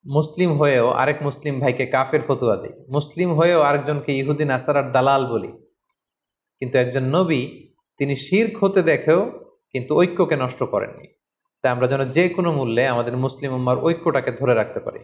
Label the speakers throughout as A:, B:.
A: মুসলিম হয়েও আরেক মুসলিম ভাইকে কাফের ফতুয়া দিই, মুসলিম হয়েও আরেকজনকে ইহুদি নাসারার দালাল বলি, কিন্তু একজন নবী তিনি শিরক হতে দেখেও কিন্তু ঐক্যকে নষ্ট করেননি। তাই আমরা যেন যে কোনো মূল্যে আমাদের মুসলিম উম্মার ঐক্যটাকে ধরে রাখতে পারি।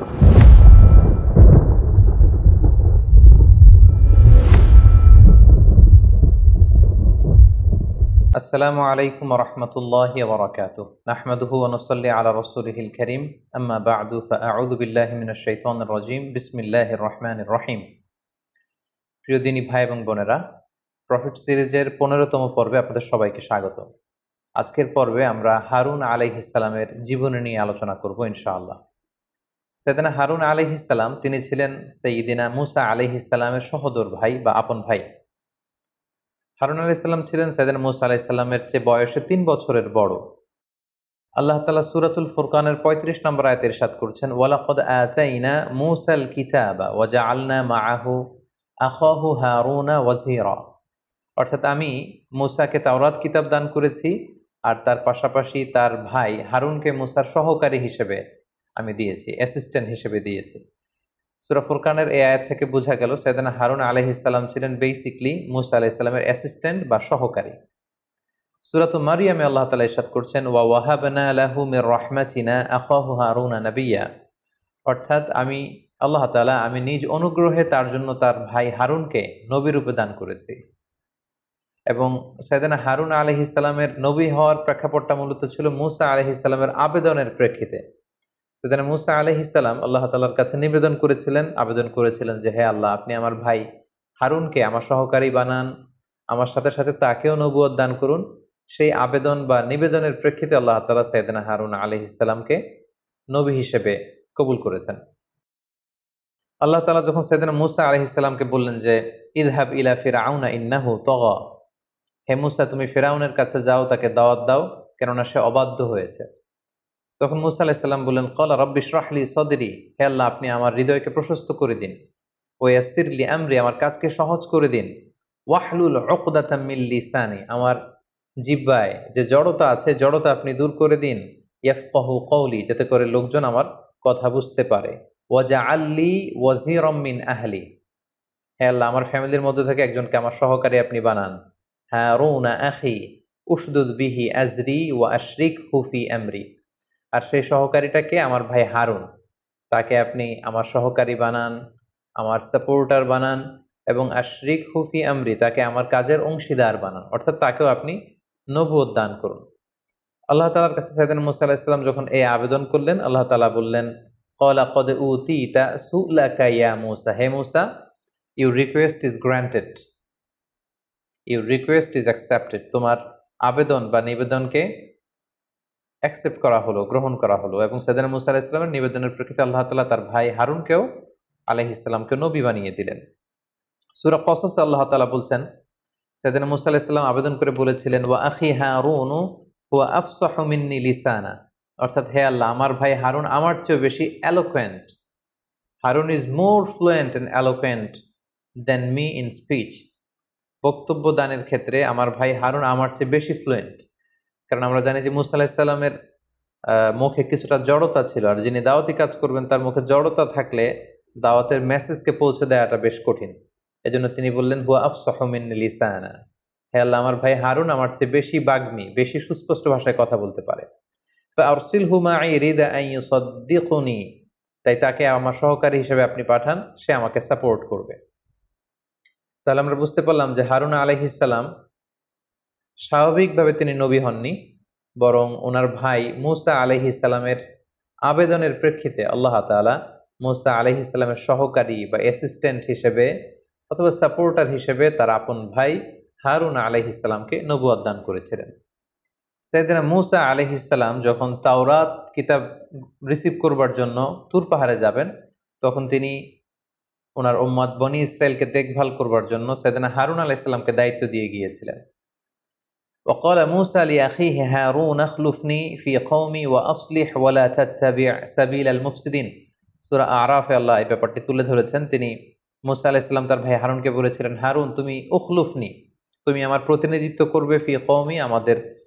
A: আসসালামু আলাইকুম ওয়া রাহমাতুল্লাহি ওয়া বারাকাতুহু। নাহমাদুহু ওয়া নুসাল্লি আলা রাসূলিহিল কারীম। আম্মা বা'দু ফাআউযু বিল্লাহি মিনাশ শাইতানির রাজীম। বিসমিল্লাহির রহমানির রহিম। প্রিয় দিনী ভাই এবং বোনেরা, প্রফিট সিরিজের 15তম পর্বে আপনাদের সবাইকে স্বাগত। আজকের পর্বে আমরা হারুন আলাইহিস সালামের জীবনী নিয়ে আলোচনা করব ইনশাআল্লাহ। সাইয়েদনা হারুন আলাইহিস সালাম তিনি ছিলেন সাইয়্যিদিনা মুসা আলাইহিস সালামের সহোদর ভাই বা আপন ভাই। হারুন আলাইহিস সালাম ছিলেন সাইয়েদনা মুসা আলাইহিস সালামের চেয়ে বয়সে 3 বছরের বড়। আল্লাহ তাআলা সূরাতুল ফুরকানের 35 নম্বর আয়াতে ইরশাদ করছেন, ওয়ালাকাদ আতাইনা মূসাল কিতাবা ওয়া জাআলনা মাআহু আখাহু হারুনা ওয়াজিরা। অর্থাৎ আমি মূসাকে তাওরাত কিতাব দান করেছি আর তার পাশাপাশি তার ভাই হারুনকে মূসার সহকারী হিসেবে আমি দিয়েছি, অ্যাসিস্ট্যান্ট হিসেবে দিয়েছি। সূরা ফুরকানের এই আয়াত থেকে বোঝা গেল সাইয়েদনা হারুন আলাইহিস সালাম ছিলেন বেসিক্যালি মূসা আলাইহিস সালামের অ্যাসিস্ট্যান্ট বা সহকারী। সূরাতুল মারিয়ামে আল্লাহ তাআলা ইরশাদ করছেন, ওয়া ওয়াহাবনা লাহু মির রাহমাতিনা আখাহু হারুনা নাবিয়্যা। অর্থাৎ আল্লাহ তাআলা আমি নিজ অনুগ্রহে তার জন্য তার ভাই হারুনকে নবী রূপে দান করেছি। এবং সাইয়েদনা হারুন আলাইহিস সালামের নবী হওয়ার প্রেক্ষাপটটা মূলত ছিল মুসা আলাইহিস সালামের আবেদনের প্রেক্ষিতে। সাইয়েদনা মুসা আলাইহিস সালাম আল্লাহ তাআলার কাছে আবেদন করেছিলেন যে, হে আল্লাহ, আপনি আমার ভাই হারুনকে আমার সহকারী বানান, আমার সাথে সাথে তাকেও নবুয়ত দান করুন। সেই আবেদন বা নিবেদনের প্রেক্ষিতে আল্লাহ তাআলা সাইয়েদনা হারুন আলাইহিস সালামকে নবী হিসেবে কবুল করেছেন। আল্লাহ তাআলা যখন সাইয়েদনা মুসা আলাইহিস সালামকে বললেন যে, ইযহাব ইলা ফিরআউনা ইন্নাহু তাগা, হে মুসা তুমি ফিরআউনের কাছে যাও, তাকে দাওয়াত দাও, কেননা সে অবাধ্য হয়েছে। তখন মুসা আলাইহিস সালাম বললেন, ক্বালা রাব্বি ইশরাহ লি সাদরি, হে আল্লাহ আপনি আমার হৃদয়কে প্রশস্ত করে দিন, ওয়া ইয়াসসির লি আমরি আমার কাজকে সহজ করে দিন, ওয়াহলুল উকদাতাম মিন লিসানি আমার জিহ্বায় যে জড়তা আছে জড়তা আপনি দূর করে দিন, ইয়াফকাহু কওলি যাতে করে লোকজন আমার কথা বুঝতে পারে, ওয়াজআল লি ওয়াজিরাম মিন আহলি, হে আল্লাহ আমার ফ্যামিলির মধ্যে থেকে একজনকে আমার সহকারী আপনি বানান, হারুনা আখি উশদুদ বিহি আজরি ওয়া আশরিকহু ফি আমরি, আর সেই সহকারীটাকে আমার ভাই হারুন, তাকে আপনি আমার সহকারী বানান, আমার সাপোর্টার বানান, এবং আশরিকহু ফি আমরি তাকে আমার কাজের অংশীদার বানান, অর্থাৎ তাকেও আপনি নবুয়ত দান করুন। আল্লাহ তাআলার কাছে সাইয়েদনা মুসা আলাইহিস সালাম যখন এই আবেদন করলেন, আল্লাহ তাআলা বললেন, ক্বালা ক্বাদ উতিতা সু'লাকা ইয়া মূসা, হে Musa, your request is granted, your request is accepted, তোমার আবেদন বা নিবেদনকে অ্যাকসেপ্ট করা হলো, গ্রহণ করা হলো। এবং সাইয়েদনা মুসা আলাইহিস সালামের নিবেদনের প্রেক্ষিতে আল্লাহ তাআলা তার ভাই হারুনকেও আলাইহিস সালামকে নবী বানিয়ে দিলেন। সূরা কসসে আল্লাহ তাআলা বলছেন, সাইয়েদনা মুসা আলাইহিস সালাম আবেদন করে বলেছিলেন, ওয়া আখি হারুনু হুয়া আফসাহু মিন্নি লিসানা, অর্থাৎ হে আল্লাহ আমার ভাই হারুন আমার চেয়ে বেশি eloquent, Harun is more fluent and eloquent than me in speech, বক্তব্য দানের ক্ষেত্রে আমার ভাই হারুন আমার চেয়ে বেশি ফ্লুয়েন্ট। কারণ আমরা জানি যে মুসা আলাইহিস সালামের মুখে কিছুটা জড়তা ছিল, আর যিনি দাওয়াতি কাজ করবেন তার মুখে জড়তা থাকলে দাওয়াতের মেসেজকে পৌঁছে দেওয়াটা বেশ কঠিন। এজন্য তিনি বললেন, হুয়া আফসাহু মিন্নি লিসানা, হে আল্লাহ আমার ভাই হারুন আমার চেয়ে বেশি বাগ্মী, বেশি সুস্পষ্ট ভাষায় কথা বলতে পারে। ফাআরসিলহু মাই রিদা আন ইউসাদ্দিকুনি, তাই তাকে আমার সহকারী হিসেবে আপনি পাঠান, সে আমাকে সাপোর্ট করবে। তাহলে আমরা বুঝতে পারলাম যে হারুন আলাইহিস সালাম স্বাভাবিকভাবে তিনি নবী হননি, বরং ওনার ভাই মুসা আলাইহিস সালামের আবেদনের প্রেক্ষিতে আল্লাহ তাআলা মুসা আলাইহিস সালামের সহকারী বা অ্যাসিস্ট্যান্ট হিসেবে অথবা সাপোর্টার হিসেবে তার আপন ভাই হারুন আলাইহিস সালামকে নবুয়ত দান করেছিলেন। সাইয়েদনা মুসা আলাইহিস সালাম যখন তাওরাত কিতাব রিসিভ করবার জন্য তুর পাহাড়ে যাবেন, তখন তিনি ওনার উম্মত বনি ইসরায়েলকে দেখভাল করবার জন্য সাইয়েদনা হারুন আলাইহিস সালামকে দায়িত্ব দিয়ে গিয়েছিলেন। وقال موسى لأخيه هارون اخلفني في قومي وأصلح ولا تتبع سبيل المفسدين। সূরা আরাফে আল্লাহ এই ব্যাপারটি তুলে ধরেছেন। তিনি মুসা আলাইহিস সালাম তার ভাই হারুনকে বলেছিলেন, হারুন তুমি উখলুফনি, তুমি আমার প্রতিনিধিত্ব করবে, ফি কওমি আমাদের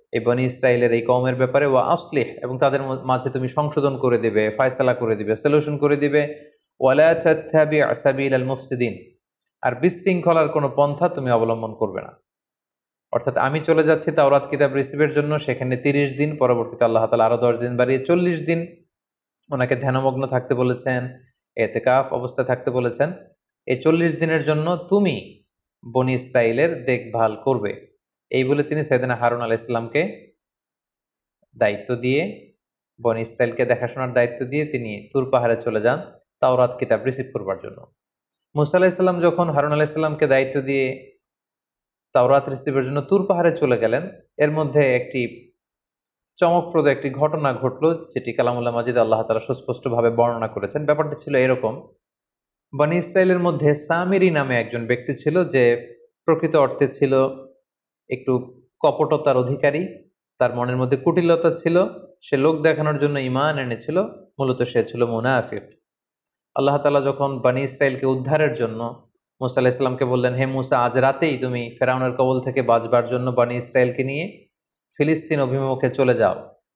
A: এই বনি ইসরাইলের এই কওমের ব্যাপারে, ওয়া আসলিহ, এবং তাদের মাঝে তুমি সংশোধন করে দিবে, ফায়সালা করে দিবে, সলিউশন করে দিবে। ওয়ালা তাত্তাবি' সাবিলাল মুফসিদিন, আর বিশৃঙ্খলার কোনো পন্থা তুমি অবলম্বন করবে না। অর্থাৎ আমি চলে যাচ্ছি তাওরাত কিতাব রিসিভের জন্য, সেখানে 30 দিন, পরবর্তীতে আল্লাহ তাআলা আরো 10 দিন বাড়িয়ে 40 দিন ওনাকে ধ্যানমগ্ন থাকতে বলেছেন, এতেকাফ অবস্থায় থাকতে বলেছেন। এই 40 দিনের জন্য তুমি বনি ইসরাইলের দেখভাল করবে, এই বলে তিনি সাইয়েদনা হারুন আলাইহিস সালামকে দায়িত্ব দিয়ে, বনি ইসরাইলকে দেখাশোনার দায়িত্ব দিয়ে তিনি তুর পাহাড়ে চলে যান তাওরাত কিতাব রিসিভ করবার জন্য। মুসা আলাইহিস সালাম যখন হারুন আলাইহিস সালামকে দায়িত্ব দিয়ে তাওরাত রিসিভের জন্য তুর পাহাড়ে চলে গেলেন, এর মধ্যে একটি চমকপ্রদ একটি ঘটনা ঘটলো, যেটি কালামুল্লাহ মাজিদে আল্লাহ তাআলা সুস্পষ্টভাবে বর্ণনা করেছেন। ব্যাপারটি ছিল এরকম: বনি ইসরাইলের মধ্যে সামিরি নামে একজন ব্যক্তি ছিল, যে প্রকৃত অর্থে ছিল একটু কপটতার অধিকারী, তার মনের মধ্যে কুটিলতা ছিল, সে লোক দেখানোর জন্য ঈমান এনেছিল, মূলত সে ছিল মুনাফিক। আল্লাহ তাআলা যখন বনি ইসরাইলকে উদ্ধারের জন্য মুসা আলাইহিস সালামকে বললেন, হে মুসা, আজ রাতেই তুমি ফেরাউনের কবল থেকে বাঁচবার জন্য বনি ইসরাইলকে নিয়ে ফিলিস্তিন অভিমুখে চলে যাও,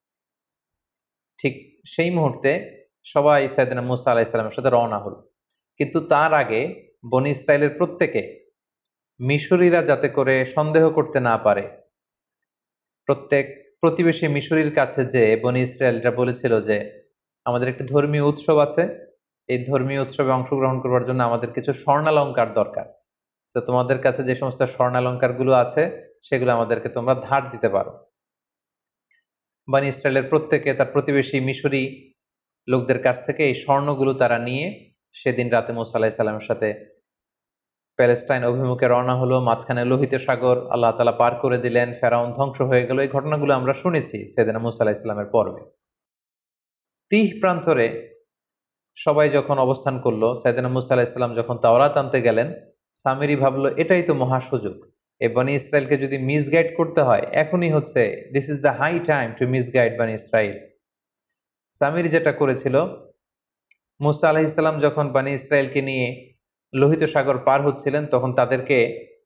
A: ঠিক সেই মুহূর্তে সবাই সাইয়েদনা মুসা আলাইহিস সালামের সাথে রওনা হল। কিন্তু তার আগে বনি ইসরাইলের প্রত্যেকে মিশরীরা যাতে করে সন্দেহ করতে না পারে, প্রত্যেক প্রতিবেশী মিশরীর কাছে যে বনি ইসরায়েলরা বলেছিল যে আমাদের একটি ধর্মীয় উৎসব আছে, এই ধর্মীয় উৎসবে অংশগ্রহণ করবার জন্য আমাদের কিছু স্বর্ণালঙ্কার দরকার, তো তোমাদের কাছে যে সমস্ত স্বর্ণালঙ্কারগুলো আছে সেগুলো আমাদেরকে তোমরা ধার দিতে পারো। বনি ইসরায়েলের প্রত্যেকে তার প্রতিবেশী মিশরী লোকদের কাছ থেকে এই স্বর্ণগুলো তারা নিয়ে সেদিন রাতে মুসা আলাইহিস সালামের সাথে প্যালেস্টাইন অভিমুখে রওনা হলো। মাঝখানে লোহিত সাগর আল্লাহ তাআলা পার করে দিলেন, ফেরাউন ধ্বংস হয়ে গেল। এই ঘটনাগুলো আমরা শুনেছি সাইয়েদনা মুসা আলাইহিস সালামের পর্বে। তিহ প্রান্তরে সবাই যখন অবস্থান করলো, সাইয়েদনা মুসা আলাইহিস সালাম যখন তাওরাত আনতে গেলেন, সামিরি ভাবলো এটাই তো মহা সুযোগ, এই বনি ইসরায়েলকে যদি মিসগাইড করতে হয় এখনই হচ্ছে, this is the high time to misguide বনি ইসরায়েল। সামিরি যেটা করেছিল, মুসা আলাইহিস সালাম যখন বনি ইসরায়েলকে নিয়ে লোহিত সাগর পার হচ্ছিলেন, তখন তাদেরকে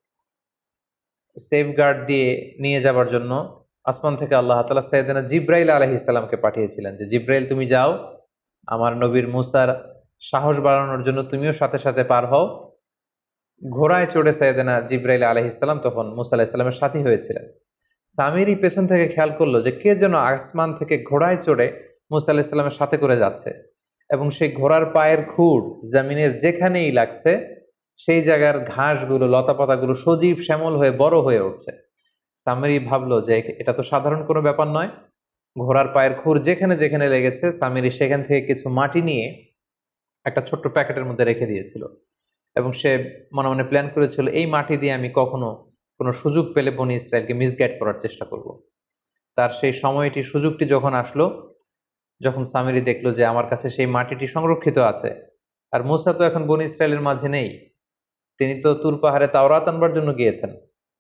A: সেফগার্ড দিয়ে নিয়ে যাবার জন্য আসমান থেকে আল্লাহ তাআলা সাইয়েদনা জিব্রাইল আলাইহিস সালামকে পাঠিয়েছিলেন, যে জিব্রাইল তুমি যাও, আমার নবীর মুসার সাহস বাড়ানোর জন্য তুমিও সাথে সাথে পার হও। ঘোড়ায় চড়ে সাইয়েদনা জিব্রাইল আলাইহিস সালাম তখন মুসা আলাইহিস সালামের সাথী হয়েছিলেন। সামিরি পেছন থেকে খেয়াল করলো যে কে যেন আসমান থেকে ঘোড়ায় চড়ে মুসা আলাইহিস সালামের সাথে করে যাচ্ছে, এবং সেই ঘোড়ার পায়ের খুর জমিনের যেখানেই লাগছে সেই জায়গার ঘাসগুলো, লতাপাতাগুলো সজীব শ্যামল হয়ে বড় হয়ে উঠছে। সামিরি ভাবলো যে এটা তো সাধারণ কোনো ব্যাপার নয়। ঘোড়ার পায়ের খুর যেখানে যেখানে লেগেছে সামিরি সেখান থেকে কিছু মাটি নিয়ে একটা ছোট্ট প্যাকেটের মধ্যে রেখে দিয়েছিল, এবং সে মনে মনে প্ল্যান করেছিল এই মাটি দিয়ে আমি কখনো কোনো সুযোগ পেলে বনি ইসরায়েলকে মিসগাইড করার চেষ্টা করব। তার সেই সময়টি, সুযোগটি যখন আসলো, যখন সামিরি দেখলো যে আমার কাছে সেই মাটিটি সংরক্ষিত আছে, আর মুসা তো এখন বনি ইসরায়েলের মাঝে নেই, তিনি তো তুর পাহাড়ে তাওরাত আনবার জন্য গিয়েছেন,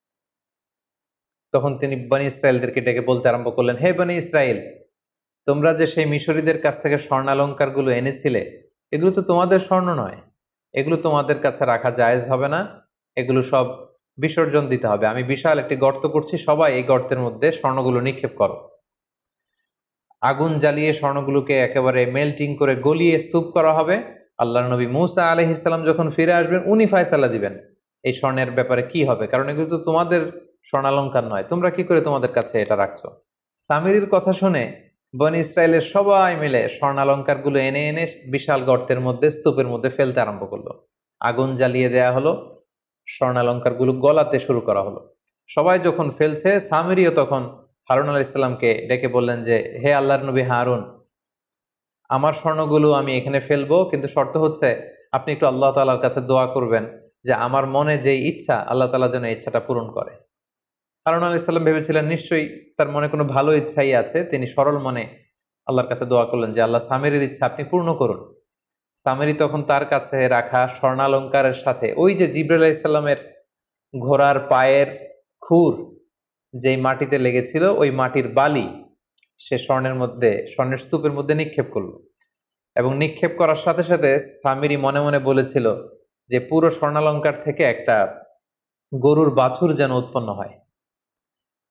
A: তখন তিনি বনি ইসরায়েলদেরকে ডেকে বলতে আরম্ভ করলেন, হে বনি ইসরায়েল, তোমরা যে সেই মিশরীদের কাছ থেকে স্বর্ণালঙ্কারগুলো এনেছিলে, এগুলো তো তোমাদের স্বর্ণ নয়, এগুলো তোমাদের কাছে রাখা জায়েজ হবে না, এগুলো সব বিসর্জন দিতে হবে। আমি বিশাল একটি গর্ত করছি, সবাই এই গর্তের মধ্যে স্বর্ণগুলো নিক্ষেপ করো। আগুন জ্বালিয়ে স্বর্ণগুলোকে একেবারে মেল্টিং করে গলিয়ে স্তূপ করা হবে। আল্লাহর নবী মুসা আলাইহিস সালাম যখন ফিরে আসবেন, উনি ফয়সালা দিবেন এই স্বর্ণের ব্যাপারে কি হবে, কারণ এগুলো তো তোমাদের স্বর্ণালঙ্কার নয়, তোমরা কি করে তোমাদের কাছে এটা রাখছো। সামিরির কথা শুনে বনি ইসরায়েলের সবাই মিলে স্বর্ণালঙ্কারগুলো এনে এনে বিশাল গর্তের মধ্যে, স্তূপের মধ্যে ফেলতে আরম্ভ করলো। আগুন জ্বালিয়ে দেয়া হলো, স্বর্ণালঙ্কারগুলো গলাতে শুরু করা হলো। সবাই যখন ফেলছে, সামিরিও তখন হারুন আলাইহিস সালামকে ডেকে বললেন যে হে আল্লাহর নবী হারুন, আমার স্বর্ণগুলো আমি এখানে ফেলবো, কিন্তু শর্ত হচ্ছে আপনি একটু আল্লাহ তাআলার কাছে দোয়া করবেন যে আমার মনে যে ইচ্ছা, আল্লাহ তাআলা যেন ইচ্ছাটা পূরণ করে। হারুন আলাইহিস সালাম ভেবেছিলেন নিশ্চয়ই তার মনে কোনো ভালো ইচ্ছাই আছে, তিনি সরল মনে আল্লাহর কাছে দোয়া করলেন যে আল্লাহ, সামিরির ইচ্ছা আপনি পূর্ণ করুন। সামিরি তখন তার কাছে রাখা স্বর্ণালঙ্কারের সাথে ওই যে জিবরাইল আলাইহিস সালামের ঘোড়ার পায়ের খুর যেই মাটিতে লেগেছিল, ওই মাটির বালি সে স্বর্ণের স্তূপের মধ্যে নিক্ষেপ করলো, এবং নিক্ষেপ করার সাথে সাথে সামিরি মনে মনে বলেছিল যে পুরো স্বর্ণালঙ্কার থেকে একটা গরুর বাছুর যেন উৎপন্ন হয়।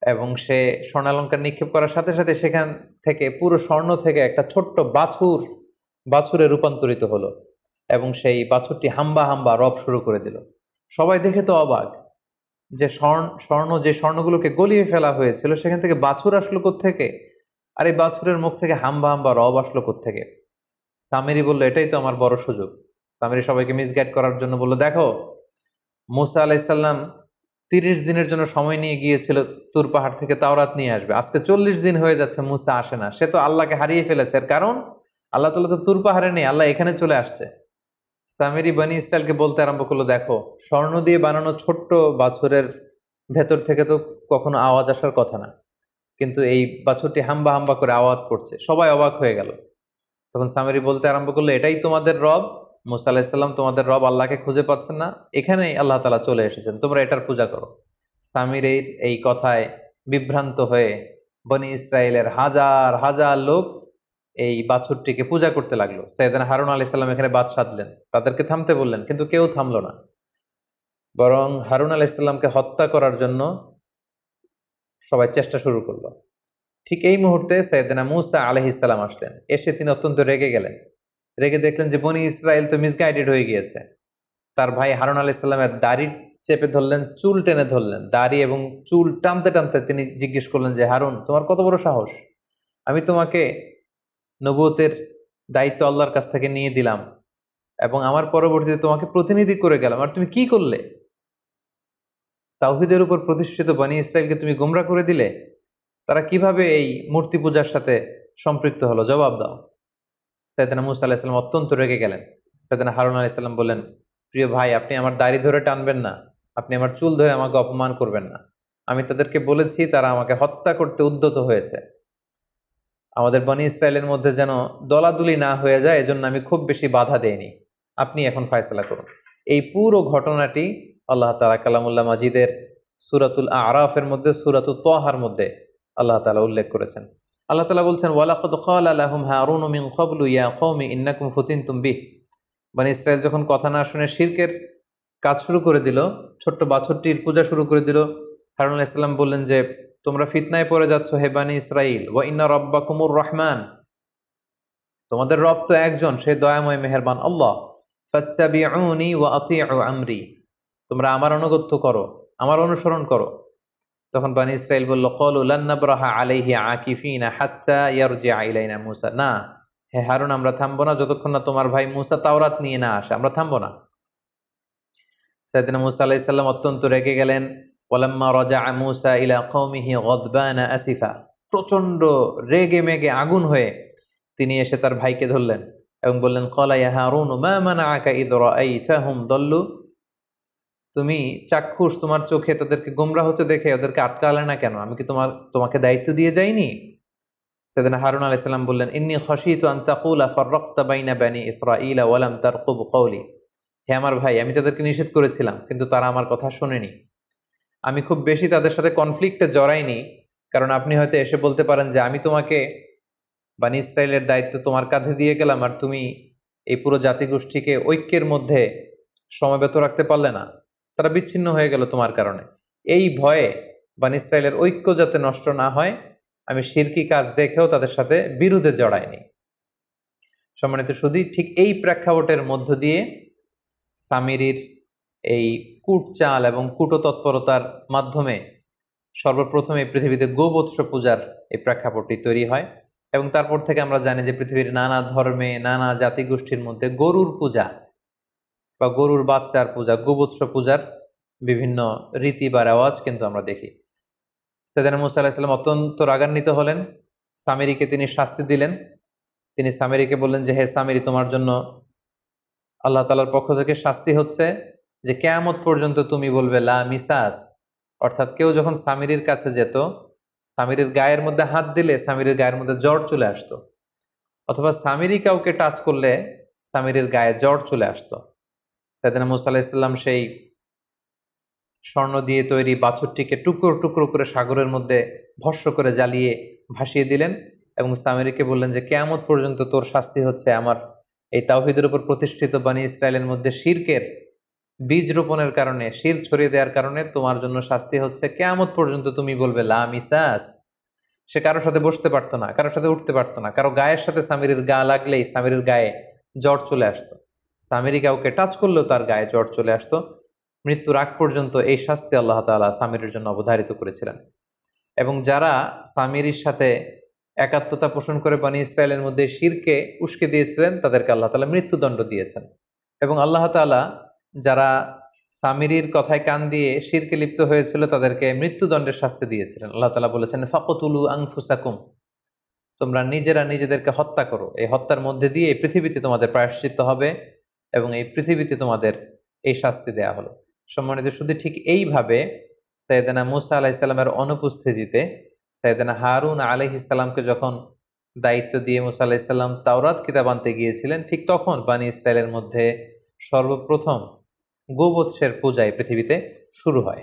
A: এবং সে স্বর্ণালঙ্কার নিক্ষেপ করার সাথে সাথে সেখান থেকে পুরো স্বর্ণ থেকে একটা ছোট্ট বাছুরে রূপান্তরিত হলো এবং সেই বাছুরটি হাম্বা হাম্বা রব শুরু করে দিল। সবাই দেখে তো অবাক যে যে স্বর্ণগুলোকে গলিয়ে ফেলা হয়েছিল সেখান থেকে বাছুর আসলো কোত্থেকে, আর এই বাছুরের মুখ থেকে হাম্বা হাম্বা রব আসলো কোত্থেকে। সামিরি বলল, এটাই তো আমার বড় সুযোগ। সামিরি সবাইকে মিসগাইড করার জন্য বলল, দেখো, মুসা আলাইসাল্লাম 30 দিনের জন্য সময় নিয়ে গিয়েছিল তুর পাহাড় থেকে তাওরাত নিয়ে আসবে, আজকে 40 দিন হয়ে যাচ্ছে মুসা আসে না। সে তো আল্লাহকে হারিয়ে ফেলেছে, এর কারণ আল্লাহ তাআলা তো তুর পাহাড়ে নেই, আল্লাহ এখানে চলে আসছে। সামিরি বনি ইসরায়েলকে বলতে আরম্ভ করলো, দেখো, স্বর্ণ দিয়ে বানানো ছোট্ট বাছুরের ভেতর থেকে তো কখনো আওয়াজ আসার কথা না, কিন্তু এই বাছুরটি হাম্বা হাম্বা করে আওয়াজ করছে। সবাই অবাক হয়ে গেল। তখন সামিরি বলতে আরম্ভ করলো, এটাই তোমাদের রব? মুসা আলাহিসাল্লাম তোমাদের রব আল্লাহকে খুঁজে পাচ্ছেন না, এখানেই আল্লাহ তাআলা চলে এসেছেন, তোমরা এটার পূজা করো। সামিরের এই কথায় বিভ্রান্ত হয়ে বনি ইসরায়েলের হাজার হাজার লোক এই বাছুরটিকে পূজা করতে লাগলো। সাইয়েদনা হারুন আলাইহিস সালাম এখানে বাদ সাধলেন, তাদেরকে থামতে বললেন, কিন্তু কেউ থামলো না। বরং হারুন আলাইহিস সালামকে হত্যা করার জন্য সবাই চেষ্টা শুরু করলো। ঠিক এই মুহূর্তে সাইয়েদনা মুসা আলাইহিস সালাম আসলেন। এসে তিনি অত্যন্ত রেগে গেলেন। রেগে দেখলেন যে বনি ইসরায়েল তো মিসগাইডেড হয়ে গিয়েছে। তার ভাই হারুন আলাইহিস সালামের দাড়ি চেপে ধরলেন, চুল টেনে ধরলেন। দাড়ি এবং চুল টানতে টানতে তিনি জিজ্ঞেস করলেন যে, হারুন, তোমার কত বড় সাহস? আমি তোমাকে নবুয়তের দায়িত্ব আল্লাহর কাছ থেকে নিয়ে দিলাম এবং আমার পরবর্তীতে তোমাকে প্রতিনিধি করে গেলাম, আর তুমি কি করলে? তাওহীদের উপর প্রতিষ্ঠিত বনি ইসরায়েলকে তুমি গোমরাহ করে দিলে। তারা কিভাবে এই মূর্তি পূজার সাথে সম্পৃক্ত হলো? জবাব দাও। সাইয়েদনা মুসা আলাইহিস সালাম অত্যন্ত রেগে গেলেন। সাইয়েদনা হারুন আলাইহিস সালাম বললেন, প্রিয় ভাই, আপনি আমার দাড়ি ধরে টানবেন না, আপনি আমার চুল ধরে আমাকে অপমান করবেন না। আমি তাদেরকে বলেছি, তারা আমাকে হত্যা করতে উদ্যত হয়েছে। আমাদের বনি ইসরায়েলের মধ্যে যেন দলাদুলি না হয়ে যায়, এজন্য আমি খুব বেশি বাধা দেইনি। আপনি এখন ফয়সালা করুন। এই পুরো ঘটনাটি আল্লাহ তাআলা কালামুল্লাহ মাজিদের সূরাতুল আরাফের মধ্যে, সূরাতুত তাহার মধ্যে আল্লাহ তাআলা উল্লেখ করেছেন। আল্লাহ তাআলা বলছেন, ওয়ালাকাদ ক্বালা লাহুম হারুনু মিন ক্বাবলু ইয়া কওমি ইন্নাকুম ফুতিনতুম বিহ। বনি ইসরায়েল যখন কথা না শুনে শিরকের কাজ শুরু করে দিল, ছোট্ট বাছুরটির পূজা শুরু করে দিল, হারুন আলাইহিস সালাম বললেন যে, তোমরা ফিতনায় পড়ে যাচ্ছ হে বনি ইসরাইল। ওয়া ইন্না রাব্বাকুমুর রহমান, তোমাদের রব তো একজন, সে দয়াময় মেহেরবান আল্লাহ। ফাত্তাবিউনি ওয়া আতিউ আমরি, তোমরা আমার আনুগত্য করো, আমার অনুসরণ করো। তখন বনি ইসরাইল বলল, ক্বালু লান নাবরাহা আলাইহি আকিফিনা হাত্তা ইয়ারজিআ ইলাইনা মূসা। না হে হারুন, আমরা থামবো না যতক্ষণ না তোমার ভাই মূসা তাওরাত নিয়ে না আসে, আমরা থামবো না। সাইয়েদনা মূসা আলাইহিস সালাম অত্যন্ত রেগে গেলেন। ওয়ালাম্মা রাজাআ মূসা ইলা কওমিহি গাদবানা আসিফা, প্রচন্ড রেগে মেগে আগুন হয়ে তিনি এসে তার ভাইকে ধরলেন এবং বললেন, ক্বালা ইয়া হারুন মা মানাআকা ইয রাআইতাহুম দাল্লু, তুমি চাক্ষুষ, তোমার চোখে তাদেরকে গোমরাহ হতে দেখে ওদেরকে আটকালে না কেন? আমি কি তোমাকে দায়িত্ব দিয়ে যাইনি? সাইয়েদনা হারুন আলাইহিস সালাম বললেন, ইন্নী খাশীতু আন তাকুলা ফাররাকতা বাইনা বানি ইসরাঈলা ওয়া লাম তারকুব কওলি। হে আমার ভাই, আমি তাদেরকে নিষেধ করেছিলাম, কিন্তু তারা আমার কথা শোনেনি। আমি খুব বেশি তাদের সাথে কনফ্লিক্টে জড়াইনি, কারণ আপনি হয়তো এসে বলতে পারেন যে, আমি তোমাকে বানি ইসরায়েলের দায়িত্ব তোমার কাঁধে দিয়ে গেলাম, আর তুমি এই পুরো জাতিগোষ্ঠীকে ঐক্যের মধ্যে সমবেত রাখতে পারলে না, তারা বিচ্ছিন্ন হয়ে গেল তোমার কারণে। এই ভয়ে বানি ইসরায়েলের ঐক্য যাতে নষ্ট না হয়, আমি শিরকি কাজ দেখেও তাদের সাথে বিরোধে জড়াইনি। সম্মানিত সুধী, ঠিক এই প্রেক্ষাপটের মধ্য দিয়ে সামিরির এই কূটচাল এবং কূটতৎপরতার মাধ্যমে সর্বপ্রথম এই পৃথিবীতে গোবৎস পূজার এই প্রেক্ষাপটটি তৈরি হয়। এবং তারপর থেকে আমরা জানি যে পৃথিবীর নানা ধর্মে, নানা জাতিগোষ্ঠীর মধ্যে গরুর পূজা বা গরুর বাচ্চার পূজা, গোবৎস পূজার বিভিন্ন রীতি বা রেওয়াজ কিন্তু আমরা দেখি। সাইয়েদনা মূসা আলাইহিস সালাম অত্যন্ত রাগান্বিত হলেন। সামিরিকে তিনি শাস্তি দিলেন। তিনি সামিরিকে বললেন যে, হে সামিরি, তোমার জন্য আল্লাহ তাআলার পক্ষ থেকে শাস্তি হচ্ছে যে কিয়ামত পর্যন্ত তুমি বলবে লা মিসাস। অর্থাৎ কেউ যখন সামিরির কাছে যেত, সামিরির গায়ের মধ্যে হাত দিলে সামিরির গায়ের মধ্যে জ্বর চলে আসতো, অথবা সামিরি কাউকে টাচ করলে সামিরির গায়ে জ্বর চলে আসতো। সাইয়েদনা মূসা আলাইহিস সালাম সেই স্বর্ণ দিয়ে তৈরি বাছুরটিকে টুকরো টুকরো করে সাগরের মধ্যে ভস্ম করে জ্বালিয়ে ভাসিয়ে দিলেন এবং সামিরিকে বললেন যে, কিয়ামত পর্যন্ত তোর শাস্তি হচ্ছে আমার এই তাওহীদের উপর প্রতিষ্ঠিত বনি ইসরায়েলের মধ্যে শিরকের বীজ রোপণের কারণে, শিরক ছড়িয়ে দেওয়ার কারণে তোমার জন্য শাস্তি হচ্ছে কিয়ামত পর্যন্ত তুমি বলবে লা মিসাস। সে কারোর সাথে বসতে পারতো না, কারোর সাথে উঠতে পারতো না, কারো গায়ের সাথে সামিরের গা লাগলেই সামিরের গায়ে জ্বর চলে আসতো। সামিরি কাউকে টাচ করলেও তার গায়ে জ্বর চলে আসতো। মৃত্যুর আগ পর্যন্ত এই শাস্তি আল্লাহ তাআলা সামিরের জন্য অবধারিত করেছিলেন। এবং যারা সামিরির সাথে একাত্মতা পোষণ করে বনী ইসরায়েলের মধ্যে শিরকে উস্কে দিয়েছিলেন, তাদেরকে আল্লাহ তাআলা মৃত্যুদণ্ড দিয়েছেন। এবং আল্লাহ তাআলা যারা সামিরির কথায় কান দিয়ে শিরকে লিপ্ত হয়েছিল তাদেরকে মৃত্যুদণ্ডের শাস্তি দিয়েছিলেন। আল্লাহ তাআলা বলেছেন ফাকতুলু আনফুসাকুম, তোমরা নিজেরা নিজেদেরকে হত্যা করো, এই হত্যার মধ্যে দিয়ে এই পৃথিবীতে তোমাদের প্রায়শ্চিত্ত হবে এবং এই পৃথিবীতে তোমাদের এই শাস্তি দেয়া হলো। সম্মানিত, শুধু ঠিক এইভাবে সাইয়েদনা মূসা আলাইহিস সালামের অনুপস্থিতিতে সাইয়েদনা হারুন আলাইহিস সালামকে যখন দায়িত্ব দিয়ে মূসা আলাইহিস সালাম তাওরাত কিতাব আনতে গিয়েছিলেন, ঠিক তখন বনী ইসরায়েলের মধ্যে সর্বপ্রথম গোবৎসের পূজা এই পৃথিবীতে শুরু হয়।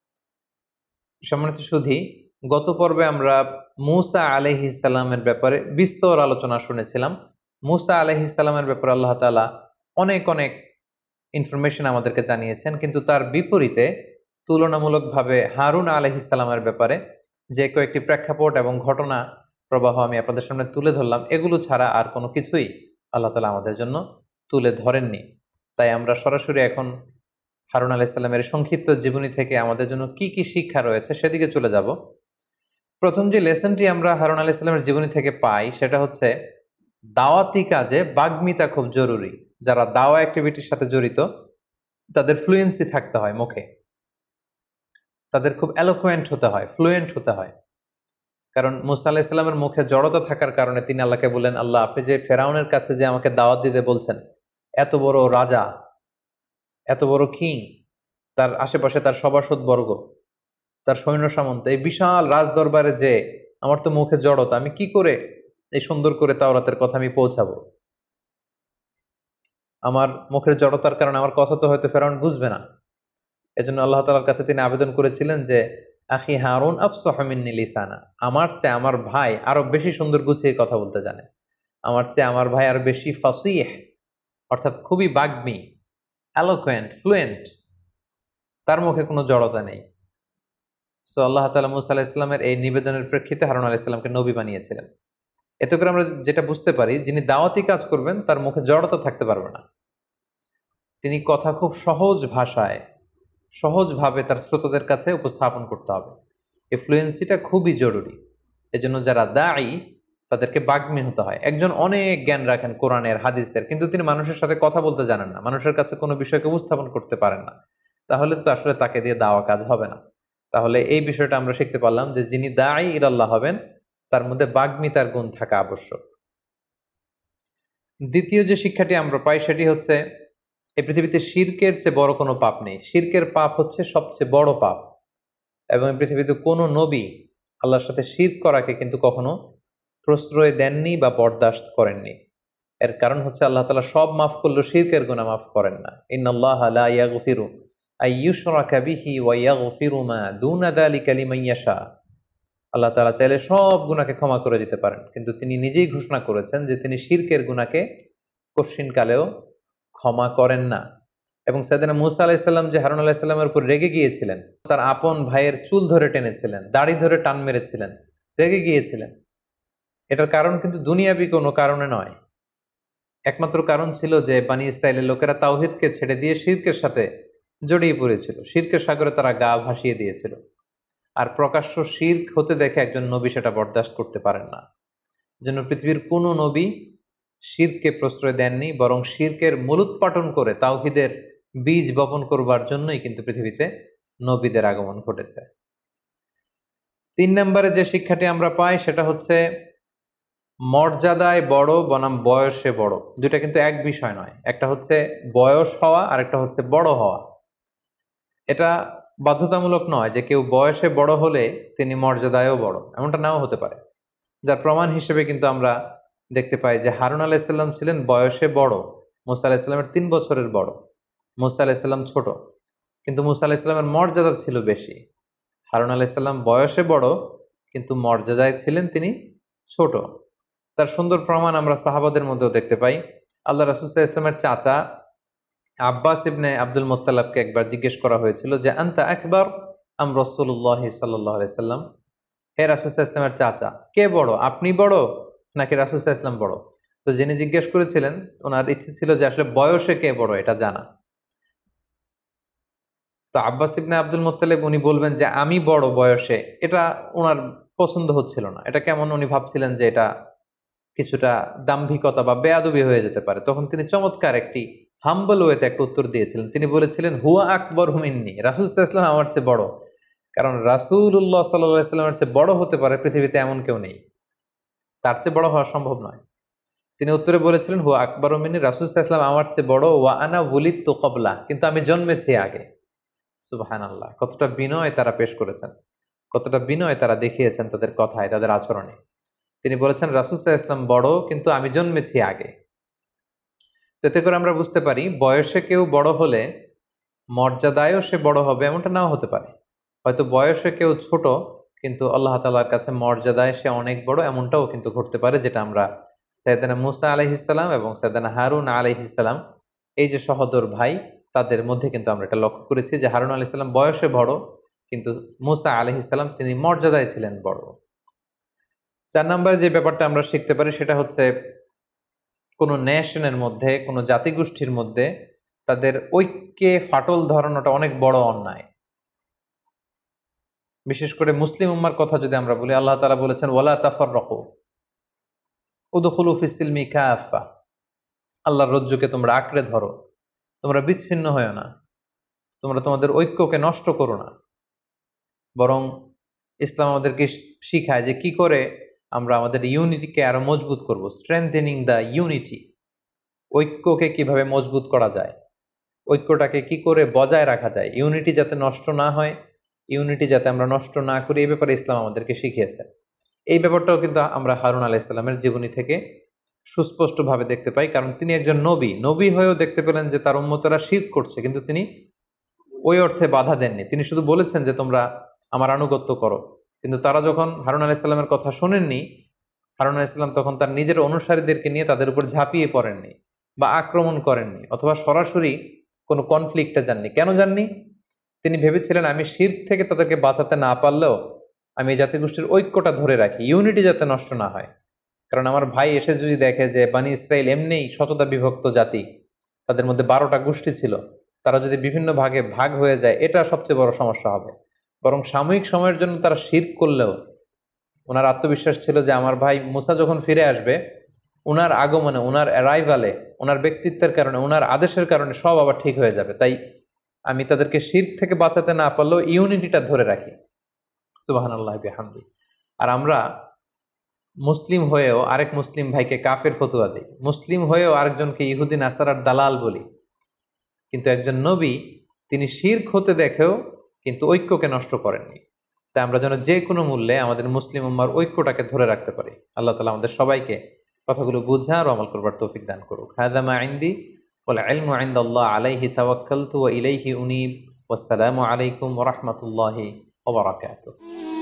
A: সম্মানিত সুধী, গত পর্বে আমরা মূসা আলাইহিস সালামের ব্যাপারে বিস্তর আলোচনা শুনেছিলাম। মূসা আলাইহিস সালামের ব্যাপারে আল্লাহ তাআলা অনেক অনেক ইনফরমেশন আমাদেরকে জানিয়েছেন, কিন্তু তার বিপরীতে তুলনামূলকভাবে হারুন আলাইহিস সালামের ব্যাপারে যে কয়েকটি প্রেক্ষাপট এবং ঘটনা প্রবাহ আমি আপনাদের সামনে তুলে ধরলাম, এগুলো ছাড়া আর কোনো কিছুই আল্লাহ তাআলা আমাদের জন্য তুলে ধরেননি। তাই আমরা সরাসরি এখন হারুন আলাইহিস সালামের সংক্ষিপ্ত জীবনী থেকে আমাদের জন্য কি কি শিক্ষা রয়েছে সেদিকে চলে যাব। প্রথম যে লেসনটি আমরা হারুন আলাইহিস সালামের জীবনী থেকে পাই সেটা হচ্ছে দাওয়াতি কাজে বাগ্মিতা খুব জরুরি। যারা দাওয়া অ্যাক্টিভিটির সাথে জড়িত তাদের ফ্লুয়েন্সি থাকতে হয় মুখে, তাদের খুব এলোকুয়েন্ট হতে হয়, ফ্লুয়েন্ট হতে হয়। কারণ মূসা আলাইহিস সালামের মুখে জড়তা থাকার কারণে তিনি আল্লাহকে বললেন, আল্লাহ, আপনি যে ফেরাউনের কাছে যে আমাকে দাওয়াত দিতে বলছেন, এত বড় রাজা, এত বড় কিং, তার আশেপাশে তার সভাসদ বর্গ, তার সৈন্য সামন্ত, এই বিশাল রাজ দরবারে যে আমার তো মুখে জড়তা, আমি কি করে এই সুন্দর করে তাওরাতের কথা আমি পৌঁছাবো? আমার মুখের জড়তার কারণে আমার কথা তো হয়তো ফেরাউন বুঝবে না। এজন্য আল্লাহ তাআলার কাছে তিনি আবেদন করেছিলেন যে আখি হারুন আফসাহু মিন্নি লিসানা, আমার চেয়ে আমার ভাই আরো বেশি সুন্দর গুছিয়ে কথা বলতে জানে, আমার চেয়ে আমার ভাই আরো বেশি ফাসিহ, অর্থাৎ খুবই বাগ্মী, এলোকুয়েন্ট, ফ্লুয়েন্ট, তার মুখে কোনো জড়তা নেই। সো আল্লাহ তাআলা মূসা আলাইহিস সালামের এই নিবেদনের প্রেক্ষিতে হারুন আলাইহিস সালামকে নবী বানিয়েছিলেন। এতে করে আমরা যেটা বুঝতে পারি, যিনি দাওয়াতি কাজ করবেন তার মুখে জড়তা থাকতে পারবে না। তিনি কথা খুব সহজ ভাষায়, সহজভাবে তার শ্রোতাদের কাছে উপস্থাপন করতে হবে। এই ফ্লুয়েন্সিটা খুবই জরুরি। এজন্য যারা দায়ী তাদেরকে বাগ্মী হতে হয়। একজন অনেক জ্ঞান রাখেন কোরআনের, হাদিসের, কিন্তু তিনি মানুষের সাথে কথা বলতে জানেন না, মানুষের কাছে কোনো বিষয়কে উপস্থাপন করতে পারেন না, তাহলে তো আসলে তাকে দিয়ে দাওয়া কাজ হবে না। তাহলে এই বিষয়টা আমরা শিখতে পারলাম যে যিনি দায়ী ইলাল্লাহ হবেন তার মধ্যে বাগ্মিতার গুণ থাকা আবশ্যক। দ্বিতীয় যে শিক্ষাটি আমরা পাই সেটি হচ্ছে এই পৃথিবীতে শিরকের চেয়ে বড় কোনো পাপ নেই। শিরকের পাপ হচ্ছে সবচেয়ে বড় পাপ, এবং এই পৃথিবীতে কোনো নবী আল্লাহর সাথে শিরক করাকে কিন্তু কখনো প্রশ্রয় দেননি বা বরদাস্ত করেননি। এর কারণ হচ্ছে আল্লাহ তাআলা সব মাফ করলেও শিরকের গুনাহ মাফ করেন না। ইন্নাল্লাহা লা ইয়াগফিরু আইয়ুশরাকা বিহি ওয়া ইয়াগফিরু মা দুনা যালিকা লিমান ইয়াশা। আল্লাহ তাআলা চাইলে সব গুনাহকে ক্ষমা করে দিতে পারেন, কিন্তু তিনি নিজেই ঘোষণা করেছেন যে তিনি শিরকের গুনাহকে কশিনকালেও ক্ষমা করেন না। এবং সাইয়েদনা মূসা আলাইহিস সালাম যে হারুন আলাইহিস সালামের উপর রেগে গিয়েছিলেন, তার আপন ভাইয়ের চুল ধরে টেনেছিলেন, দাড়ি ধরে টান মেরেছিলেন, রেগে গিয়েছিলেন, এটার কারণ কিন্তু দুনিয়াবি কোনো কারণে নয়। একমাত্র কারণ ছিল যে বনী ইসরায়েলের লোকেরা তাওহীদকে ছেড়ে দিয়ে শিরকের সাথে জড়িয়ে পড়েছিল, শিরকের সাগরে তারা গা ভাসিয়ে দিয়েছিল। আর প্রকাশ্য শিরক হতে দেখে একজন নবী সেটা বরদাস্ত করতে পারেন না। জন্য পৃথিবীর কোনো নবী শিরককে প্রশ্রয় দেননি, বরং শিরকের মূলোৎপাটন করে তাওহীদের বীজ বপন করবার জন্যই কিন্তু পৃথিবীতে নবীদের আগমন ঘটেছে। 3 নম্বরে যে শিক্ষাটি আমরা পাই সেটা হচ্ছে মর্যাদায় বড় বনাম বয়সে বড়, দুইটা কিন্তু এক বিষয় নয়। একটা হচ্ছে বয়স হওয়া আর একটা হচ্ছে বড় হওয়া। এটা বাধ্যতামূলক নয় যে কেউ বয়সে বড় হলে তিনি মর্যাদায়ও বড়, এমনটা নাও হতে পারে। যার প্রমাণ হিসেবে কিন্তু আমরা দেখতে পাই যে হারুন আলাইহিস সালাম ছিলেন বয়সে বড়, মূসা আলাইহিস সালামের 3 বছরের বড়। মূসা আলাইহিস সালাম ছোট, কিন্তু মূসা আলাইহিস সালামের মর্যাদা ছিল বেশি। হারুন আলাইহিস সালাম বয়সে বড়, কিন্তু মর্যাদায় ছিলেন তিনি ছোট। তার সুন্দর প্রমাণ আমরা সাহাবাদের মধ্যেও দেখতে পাই। আল্লাহ রাসূল সাল্লাল্লাহু আলাইহি ওয়াসাল্লামের চাচা আব্বাস ইবনে আব্দুল মুত্তালিবকে একবার জিজ্ঞেস করা হয়েছিল যে আনতা আকবার আম রাসূলুল্লাহ সাল্লাল্লাহু আলাইহি সাল্লাম, হে রাসূল সাল্লাল্লাহু আলাইহি ওয়াসাল্লামের চাচা, কে বড়, আপনি বড় নাকি রাসূল সাল্লাল্লাহু আলাইহি ওয়াসাল্লাম বড়? তো যিনি জিজ্ঞেস করেছিলেন ওনার ইচ্ছে ছিল যে আসলে বয়সে কে বড় এটা জানা। তো আব্বাস ইবনে আব্দুল মুত্তালিব উনি বলবেন যে আমি বড় বয়সে, এটা ওনার পছন্দ হচ্ছিল না। এটা কেমন উনি ভাবছিলেন যে এটা কিছুটা দাম্ভিকতা বা বেয়াদবি হয়ে যেতে পারে। তখন তিনি চমৎকার একটি হাম্বল ওয়েতে একটা উত্তর দিয়েছিলেন। তিনি বলেছিলেন হুয়া আকবর মিন্নি, রাসূল সাল্লাল্লাহু আলাইহি ওয়াসাল্লাম আমার চেয়ে বড়। কারণ রাসূলুল্লাহ সাল্লাল্লাহু আলাইহি ওয়াসাল্লামের চেয়ে বড় হতে পারে পৃথিবীতে এমন কেউ নেই, তার চেয়ে বড় হওয়া সম্ভব নয়। তিনি উত্তরে বলেছিলেন হুয়া আকবর মিন্নি, রাসূল সাল্লাল্লাহু আলাইহি ওয়াসাল্লাম আমার চেয়ে বড়, ওয়া আনা ওয়ালিদতু ক্বাবলা, কিন্তু আমি জন্মেছি আগে। সুবহানাল্লাহ, কতটা বিনয় তারা পেশ করেছেন, কতটা বিনয় তারা দেখিয়েছেন তাদের কথায়, তাদের আচরণে। তিনি বলেছেন রাসূল সাল্লাল্লাহু আলাইহি ওয়াসাল্লাম বড়, কিন্তু আমি জন্মেছি আগে। তো এতে করে আমরা বুঝতে পারি বয়সে কেউ বড় হলে মর্যাদায়ও সে বড় হবে এমনটা নাও হতে পারে। হয়তো বয়সে কেউ ছোট, কিন্তু আল্লাহ তাআলার কাছে মর্যাদায় সে অনেক বড়, এমনটাও কিন্তু ঘটতে পারে, যেটা আমরা সাইয়েদনা মূসা আলাইহিস সালাম এবং সাইয়েদনা হারুন আলাইহিস সালাম, এই যে সহোদর ভাই, তাদের মধ্যে কিন্তু আমরা এটা লক্ষ্য করেছি যে হারুন আলাইহিস সালাম বয়সে বড়, কিন্তু মূসা আলাইহিস সালাম তিনি মর্যাদায় ছিলেন বড়। 4 নম্বরে যে ব্যাপারটা আমরা শিখতে পারি সেটা হচ্ছে কোনো নেশনের মধ্যে, কোনো জাতিগোষ্ঠীর মধ্যে তাদের ঐক্যে ফাটল ধরানোটা অনেক বড় অন্যায়। বিশেষ করে মুসলিম উম্মার কথা যদি আমরা বলি, আল্লাহ তাআলা বলেছেন ওয়ালা তাফাররাকু উদখুলু ফিস সিলমি কাফা, আল্লাহর রজ্জুকে তোমরা আঁকড়ে ধরো, তোমরা বিচ্ছিন্ন হয়ো না, তোমরা তোমাদের ঐক্যকে নষ্ট করো না। বরং ইসলাম আমাদেরকে শিখায় যে কি করে আমরা আমাদের ইউনিটিকে আরো মজবুত করব, স্ট্রেংথেনিং দ্য ইউনিটি। ঐক্যকে কিভাবে মজবুত করা যায়, ঐক্যটাকে কি করে বজায় রাখা যায়, ইউনিটি যাতে নষ্ট না হয়, ইউনিটি যাতে আমরা নষ্ট না করি, এই ব্যাপারে ইসলাম আমাদেরকে শিখিয়েছে। এই ব্যাপারটাও কিন্তু আমরা হারুন আলাইহিস সালামের জীবনী থেকে সুস্পষ্টভাবে দেখতে পাই। কারণ তিনি একজন নবী, নবী হয়েও দেখতে পেলেন যে তার উম্মতরা শিরক করছে, কিন্তু তিনি ওই অর্থে বাধা দেননি। তিনি শুধু বলেছেন যে তোমরা আমার আনুগত্য করো। কিন্তু তারা যখন হারুন আলাইহিস সালামের কথা শোনেননি, হারুন আলাইহিস সালাম তখন তার নিজের অনুসারীদেরকে নিয়ে তাদের উপর ঝাঁপিয়ে পড়েননি বা আক্রমণ করেননি, অথবা সরাসরি কোনো কনফ্লিক্টে যাননি। কেন যাননি? তিনি ভেবেছিলেন আমি শিরক থেকে তাদেরকে বাঁচাতে না পারলেও আমি এই জাতিগোষ্ঠীর ঐক্যটা ধরে রাখি, ইউনিটি যাতে নষ্ট না হয়। কারণ আমার ভাই এসে যদি দেখে যে বানি ইসরাইল এমনিই শততা বিভক্ত জাতি, তাদের মধ্যে 12টা গোষ্ঠী ছিল, তারা যদি বিভিন্ন ভাগে ভাগ হয়ে যায়, এটা সবচেয়ে বড় সমস্যা হবে। বরং সাময়িক সময়ের জন্য তারা শিরক করলেও ওনার আত্মবিশ্বাস ছিল যে আমার ভাই মুসা যখন ফিরে আসবে, ওনার আগমনে, ওনার অ্যারাইভালে, ওনার ব্যক্তিত্বের কারণে, ওনার আদেশের কারণে সব আবার ঠিক হয়ে যাবে। তাই আমি তাদেরকে শিরক থেকে বাঁচাতে না পারলেও ইউনিটিটা ধরে রাখি। সুবহানাল্লাহি বিহামদি। আর আমরা মুসলিম হয়েও আরেক মুসলিম ভাইকে কাফের ফতোয়া দিই, মুসলিম হয়েও আরেকজনকে ইহুদি নাসারার দালাল বলি। কিন্তু একজন নবী তিনি শিরক হতে দেখেও কিন্তু ঐক্যকে নষ্ট করেননি। তাই আমরা যেন যে কোনো মূল্যে আমাদের মুসলিম উম্মার ঐক্যটাকে ধরে রাখতে পারি। আল্লাহ তাআলা আমাদের সবাইকে কথাগুলো বুঝা আর আমল করবার তৌফিক দান করুক। হাযা মা ইনদি ওয়াল ইলমু ইনদাল্লাহ আলাইহি তাওয়াক্কালতু ওয়া ইলাইহি উনীব। ওয়াসসালামু আলাইকুম ওয়া রাহমাতুল্লাহি ওয়া বারাকাতুহু।